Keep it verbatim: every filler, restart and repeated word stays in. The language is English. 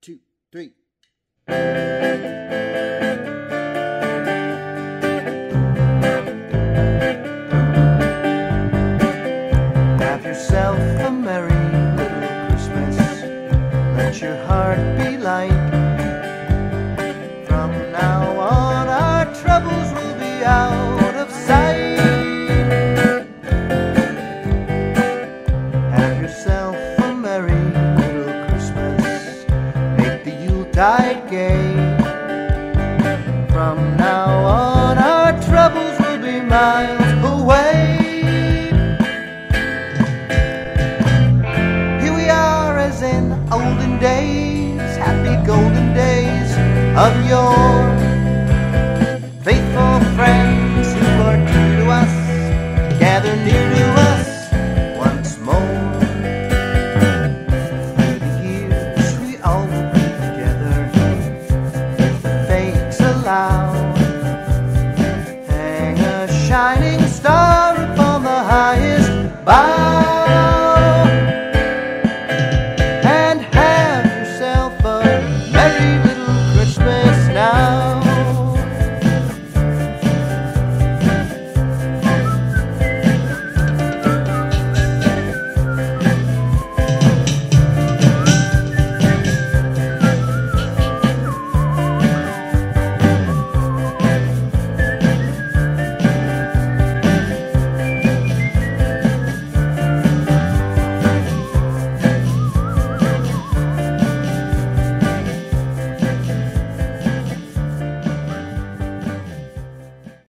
two, three. Have yourself a merry little Christmas. Let your heart be light. From now on our troubles will be out of sight. Have yourself a merry little Christmas. Make the Yuletide gay. From now on our troubles will be miles away. Here we are as in olden days, happy golden days of yore. Faithful friends who are true to us gather near to us once more. Through the years we all will be together, if the fates allow. Hang a shining star upon the highest